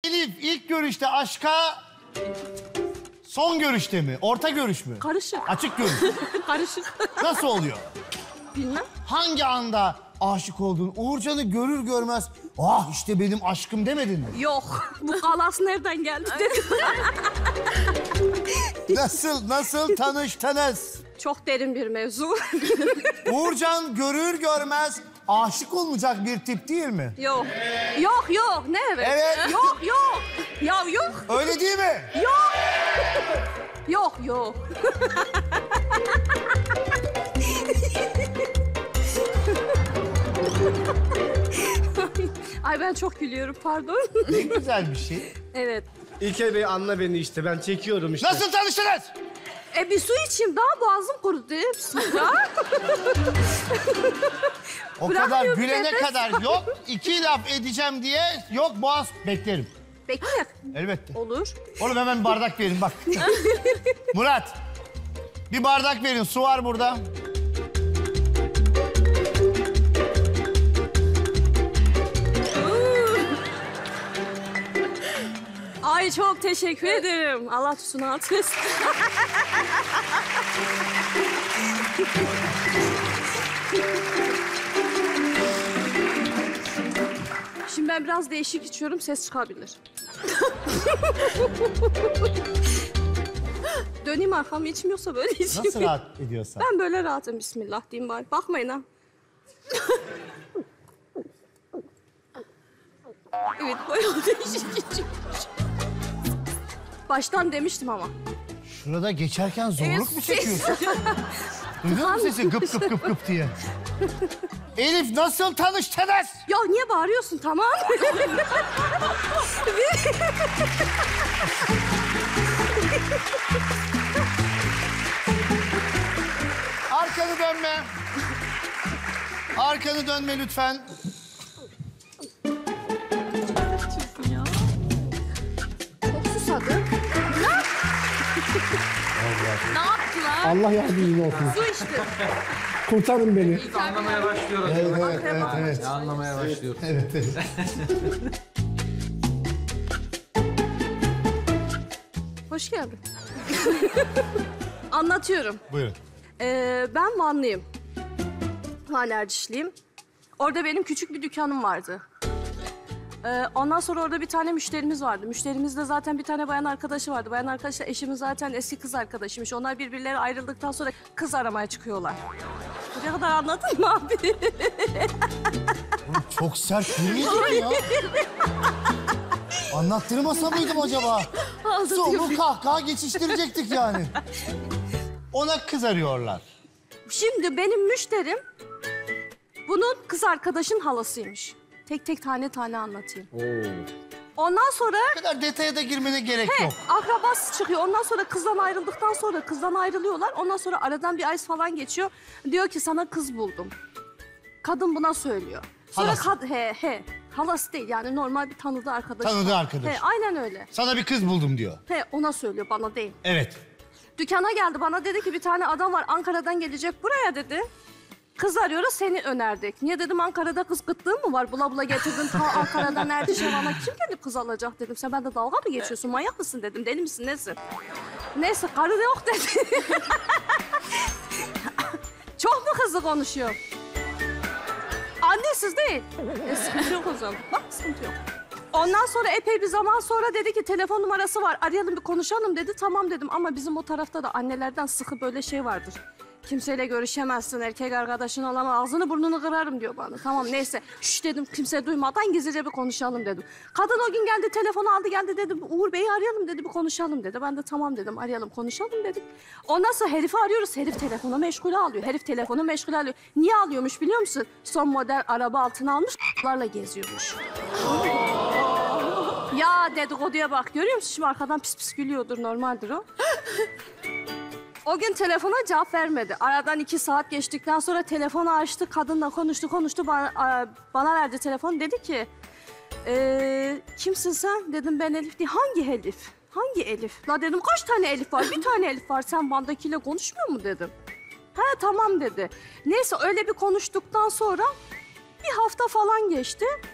Elif ilk görüşte aşka son görüşte mi? Orta görüş mü? Karışık. Açık görüş. Karışık. Nasıl oluyor? Bilmem. Hangi anda aşık oldun? Uğurcan'ı görür görmez ah işte benim aşkım demedin mi? Yok. Bu kalas nereden geldi dedim. Nasıl tanıştınız? Çok derin bir mevzu. Uğurcan görür görmez aşık olmayacak bir tip değil mi? Yok. Yok. Ne evet? Evet. Yok. Ya yok. Öyle değil mi? Yok. Ay ben çok gülüyorum pardon. Ne güzel bir şey. Evet. İlker Bey anla beni işte. Ben çekiyorum işte. Nasıl tanıştınız? Bir su içeyim daha boğazım kurudu. Bismillah. O Bırakmıyor kadar bir gülene nefes. kadar yok. 2 laf edeceğim diye yok boğaz beklerim. Bekle. Elbette. Olur. Oğlum hemen bardak verin bak. Murat. Bir bardak verin. Su var burada. Ay çok teşekkür ederim. Allah tutsun altınız. Şimdi ben biraz değişik içiyorum, ses çıkabilir. Döneyim arkamı içmiyorsa böyle içeyim. Nasıl rahat ediyorsan. Ben böyle rahatım bismillah diyeyim bari. Bakmayın ha. Evet bayağı değişik içiyorum. Baştan demiştim ama. Şurada geçerken zorluk Evet, mu çekiyorsun? Duydun mu sesi gıp gıp gıp gıp diye? Elif nasıl tanıştınız? Ya niye bağırıyorsun tamam? Arkanı dönme. Arkanı dönme lütfen. Çok susadı. Ne yaptılar? Allah yardımcın olsun. Su içti. Kurtarın beni. Anlamaya başlıyorum. Evet. Anlamaya başlıyorum. Evet. Hoş geldin. Anlatıyorum. Buyurun. Ben Vanlıyım. Van Ercişliyim. Orada benim küçük bir dükkanım vardı. Ondan sonra orada bir tane müşterimiz vardı. Müşterimizde zaten bir tane bayan arkadaşı vardı. Bayan arkadaşı eşimin zaten eski kız arkadaşıymış. Onlar birbirleri ayrıldıktan sonra kız aramaya çıkıyorlar. Ne kadar anladın mı abi? Çok sert değil miydi ya? Anlattırmasa mıydım acaba? Sonra kahkaha geçiştirecektik yani. Ona kız arıyorlar. Şimdi benim müşterim bunun kız arkadaşın halasıymış. Tek tek tane anlatayım. Ondan sonra Bu kadar detaya da girmene gerek yok. akrabası çıkıyor. Ondan sonra kızdan ayrıldıktan sonra kızdan ayrılıyorlar. Ondan sonra aradan bir ay falan geçiyor. Diyor ki sana kız buldum. Kadın buna söylüyor. Sonra Halası. Halası değil yani normal bir tanıdığı arkadaşı. Tanıdığı arkadaş. Aynen öyle. Sana bir kız buldum diyor. Ona söylüyor bana değil. Evet. Dükkana geldi bana dedi ki bir tane adam var Ankara'dan gelecek buraya dedi. Kız arıyoruz seni önerdik. Niye dedim Ankara'da kız kıtlığın mı var? Bula bula getirdin ta Ankara'dan Erdişevan'a kim gelip kız alacak dedim. Sen bende dalga mı geçiyorsun? Manyak mısın dedim. Deli misin nesin? Neyse karı yok dedi. Çok mu hızlı konuşuyor? Annesiz değil. Sıkıntı yok o zaman. Bak sıkıntı yok. Ondan sonra epey bir zaman sonra dedi ki telefon numarası var. Arayalım bir konuşalım dedi. Tamam dedim ama bizim o tarafta da annelerden sıkı böyle şey vardır. Kimseyle görüşemezsin, erkek arkadaşın olamaz, ağzını burnunu kırarım diyor bana. Tamam neyse, şş dedim kimse duymadan gizlice bir konuşalım dedim. Kadın o gün geldi, telefonu aldı geldi dedi, Uğur Bey'i arayalım dedi, bir konuşalım dedi. Ben de tamam dedim, arayalım konuşalım dedik. Ondan sonra herifi arıyoruz, herif telefonu meşgule alıyor. Herif telefonu meşgule alıyor. Niye alıyormuş biliyor musun? Son model araba altına almış, ***larla geziyormuş. Ya dedikoduya bak, görüyor musun? Şimdi arkadan pis pis gülüyordur, normaldir o. O gün telefona cevap vermedi. Aradan 2 saat geçtikten sonra telefonu açtı. Kadınla konuştu. Bana verdi telefon. Dedi ki, kimsin sen? Dedim ben Elif diye. Hangi Elif? Hangi Elif? La dedim kaç tane Elif var? Bir tane Elif var. Sen Van'dakiyle konuşmuyor mu dedim. Ha tamam dedi. Neyse öyle bir konuştuktan sonra bir hafta falan geçti.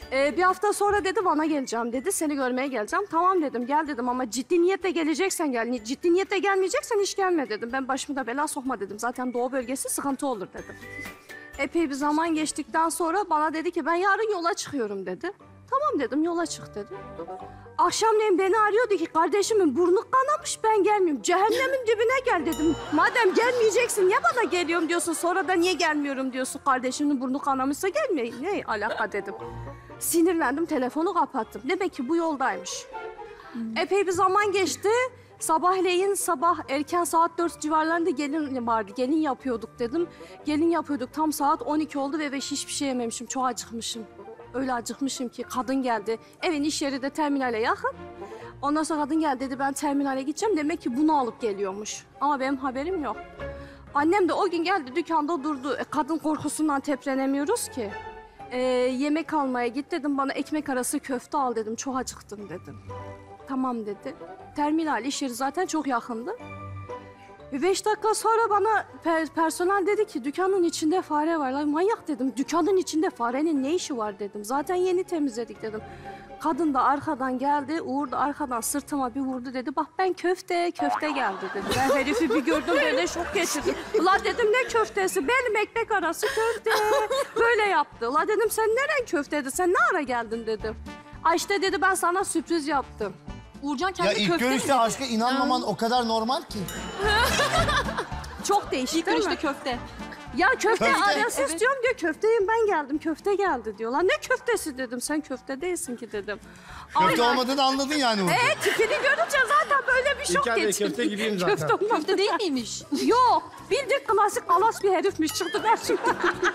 Bir hafta sonra dedi bana geleceğim dedi. Seni görmeye geleceğim. Tamam dedim gel dedim ama ciddi niyetle geleceksen gel. Ciddi niyetle gelmeyeceksen hiç gelme dedim. Ben başımı da bela sokma dedim. Zaten doğu bölgesi sıkıntı olur dedim. Epey bir zaman geçtikten sonra bana dedi ki ben yarın yola çıkıyorum dedi. Tamam dedim yola çık dedi. Akşamleyin beni arıyordu ki kardeşimin burnu kanamış ben gelmiyorum. Cehennemin dibine gel dedim. Madem gelmeyeceksin niye bana geliyorum diyorsun. Sonra da niye gelmiyorum diyorsun. Kardeşimin burnu kanamışsa gelmeyin. Ne alaka dedim. Sinirlendim telefonu kapattım. Demek ki bu yoldaymış. Epey bir zaman geçti. Sabahleyin erken saat 4 civarlarında gelin vardı. Gelin yapıyorduk dedim. Gelin yapıyorduk tam saat 12 oldu ve hiçbir şey yememişim. Çok acıkmışım. Öyle acıkmışım ki kadın geldi. Evin iş yeri de terminale yakın. Ondan sonra kadın geldi dedi ben terminale gideceğim. Demek ki bunu alıp geliyormuş. Ama benim haberim yok. Annem de o gün geldi dükkanda durdu. Kadın korkusundan teprenemiyoruz ki. Yemek almaya git dedim. Bana ekmek arası köfte al dedim. Çok acıktım dedim. Tamam dedi. Terminal iş yeri zaten çok yakındı. 5 dakika sonra bana personel dedi ki dükkanın içinde fare var. Lan manyak dedim. Dükkanın içinde farenin ne işi var dedim. Zaten yeni temizledik dedim. Kadın da arkadan geldi. Uğur da arkadan sırtıma bir vurdu dedi. Bak ben köfte geldi dedi. Ben herifi bir gördüm böyle şok geçirdim. Ulan dedim ne köftesi? Benim ekmek arası köfte. Böyle yaptı. Ulan dedim sen neren köfteydi? Sen ne ara geldin dedim. Ay işte dedi ben sana sürpriz yaptım. Uğurcan kendi Ya ilk görüşte aşka inanmaman o kadar normal ki. Çok değişik değil mi? İşte köfte. Ya köfte Köfte. arası Evet. istiyorum diyor. Köfteyim ben geldim. Köfte geldi diyorlar. Ne köftesi dedim. Sen köfte değilsin ki dedim. Köfte Aynen. olmadığını anladın yani orada. Tipini görünce zaten böyle bir şok İlker Bey geçirdim. köfte gibiyim zaten. Köfte olmam. Köfte değil miymiş? Yok. Bildiğin klasik alas bir herifmiş. Çıktı gerçekten.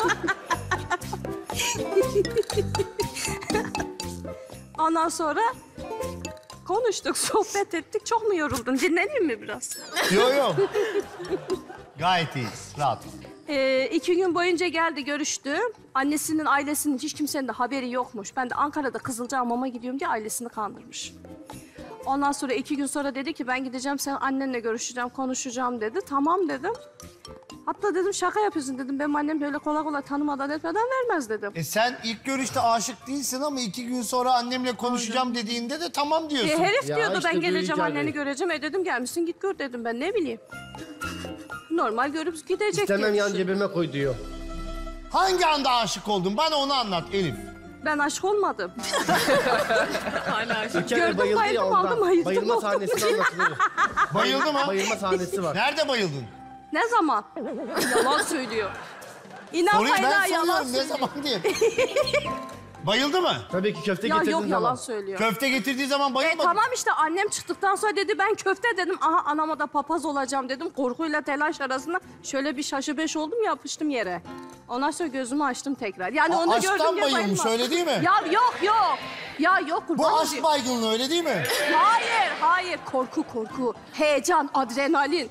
Ondan sonra konuştuk, sohbet ettik. Çok mu yoruldun? Dinleneyim mi biraz? Yok. Gayet iyiyiz. Rahat. 2 gün boyunca geldi, görüştü. Annesinin, ailesinin hiç kimsenin de haberi yokmuş. Ben de Ankara'da Kızılcahamam'a gidiyorum diye ailesini kandırmış. Ondan sonra 2 gün sonra dedi ki ben gideceğim, sen annenle görüşeceğim, konuşacağım dedi. Tamam dedim. Hatta dedim şaka yapıyorsun dedim. Benim annem böyle kolay kolay tanımadan etmeden vermez dedim. Sen ilk görüşte aşık değilsin ama 2 gün sonra annemle konuşacağım dediğinde de tamam diyorsun. Herif Ya diyordu işte ben bu geleceğim İlker anneni Bey. göreceğim. Dedim gelmişsin git gör dedim ben ne bileyim. Normal görüp gidecek İstemem diye yan düşündüm. cebime koy diyor. Hangi anda aşık oldun? Bana onu anlat Elif. Ben aşık olmadım. İlker Bey Gördüm, bayıldı ya bayıldım, ondan. aldım, bayıldım, Bayılma aldım. sahnesini anlatılır. Bayıldı mı? Bayılma sahnesi var. Nerede bayıldın? Ne zaman? Yalan söylüyor. İnanmayın Soruyu ha ben yalan soruyorum ne söylüyor. zaman diye. Bayıldı mı? Tabii ki köfte Ya getirdiğin yok yalan zaman. söylüyor. Köfte getirdiği zaman bayılmadı. Tamam işte annem çıktıktan sonra dedi ben köfte dedim. Aha anama da papaz olacağım dedim. Korkuyla telaş arasında şöyle bir şaşı beş oldum yapıştım yere. Ondan sonra gözümü açtım tekrar. Yani onu Aşktan gördüm diye bayılmış bayılmadım. öyle değil mi? Ya yok. Ya yok Bu kurban aşk olayım. baygınlığı öyle değil mi? Hayır. Korku. Heyecan, adrenalin.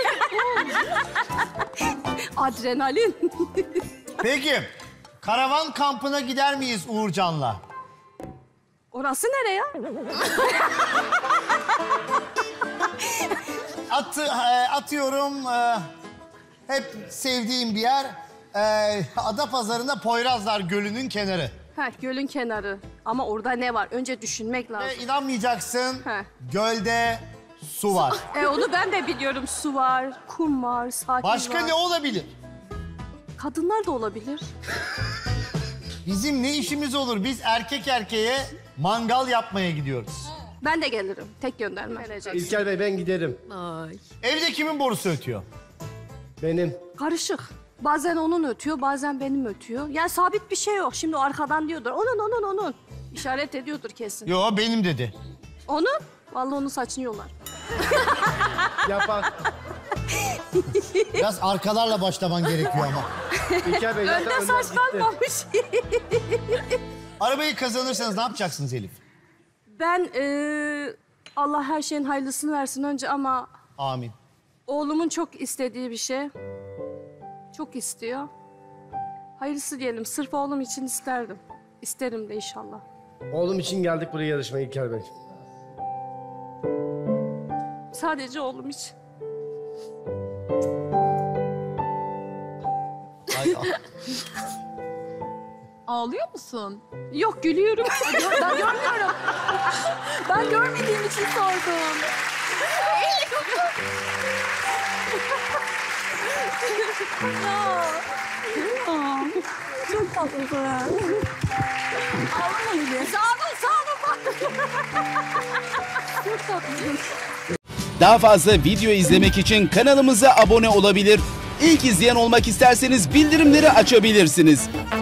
Adrenalin. Peki karavan kampına gider miyiz Uğurcan'la? Orası nereye? Atıyorum hep sevdiğim bir yer. Adapazarı'nda Poyrazlar Gölü'nün kenarı. Gölün kenarı. Ama orada ne var? Önce düşünmek lazım. Ve inanmayacaksın Heh. gölde su var. Onu ben de biliyorum. Su var, kum var, sahil Başka var. ne olabilir? Kadınlar da olabilir. Bizim ne işimiz olur? Biz erkek erkeğe mangal yapmaya gidiyoruz. Ben de gelirim. Tek gönderme. İlker Bey ben giderim. Evde kimin borusu ötüyor? Benim. Karışık. Bazen onun ötüyor, bazen benim ötüyor. Yani sabit bir şey yok. Şimdi o arkadan diyordur. Onun. İşaret ediyordur kesin. Yo benim dedi. Onun? Vallahi onun saçını yolar. Yapar. Biraz arkalarla başlaman gerekiyor ama. İlker Bey zaten Önde önden saç gitti. kalmamış. Arabayı kazanırsanız ne yapacaksınız Elif? Ben Allah her şeyin hayırlısını versin önce ama Amin. oğlumun çok istediği bir şey. Çok istiyor. Hayırlısı diyelim. Sırf oğlum için isterdim. İsterim de inşallah. Oğlum için geldik buraya yarışmaya İlker Bey. Sadece oğlum için. Ay, Ağlıyor musun? Yok, gülüyorum. Ben görmüyorum. Ben görmediğim için sordum. Çok tatlısın. Ağlama gibi. Sağ olun. Çok tatlısın. Daha fazla video izlemek için kanalımıza abone olabilir. İlk izleyen olmak isterseniz bildirimleri açabilirsiniz.